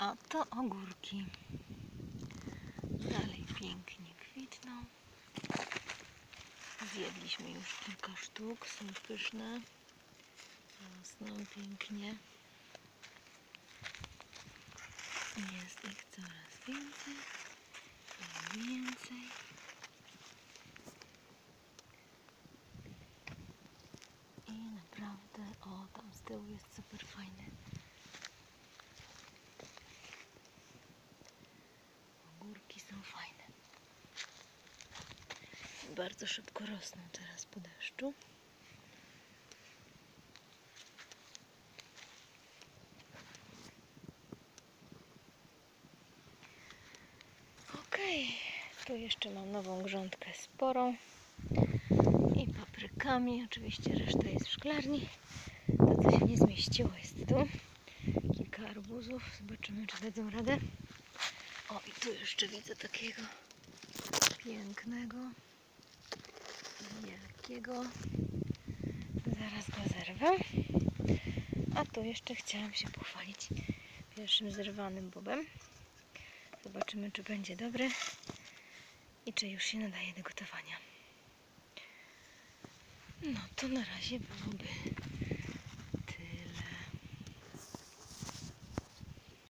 A to ogórki. Dalej pięknie kwitną. Zjedliśmy już kilka sztuk, są pyszne. Rosną pięknie. Jest ich coraz więcej i więcej. I naprawdę, o, tam z tyłu jest super fajny. Ogórki są fajne. Bardzo szybko rosną teraz po deszczu. Okej, tu jeszcze mam nową grządkę sporą i paprykami. Oczywiście reszta jest w szklarni. To, co się nie zmieściło, jest tu. Kilka arbuzów. Zobaczymy, czy dadzą radę. O, i tu jeszcze widzę takiego pięknego, wielkiego. Zaraz go zerwę. A tu jeszcze chciałam się pochwalić pierwszym zerwanym bobem. Zobaczymy, czy będzie dobry i czy już się nadaje do gotowania. No to na razie byłoby